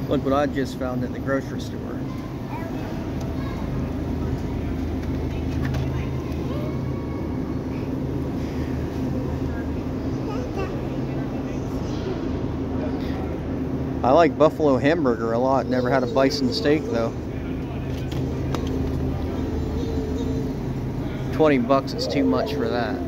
Look what I just found at the grocery store. I like buffalo hamburger a lot. Never had a bison steak though. $20 is too much for that.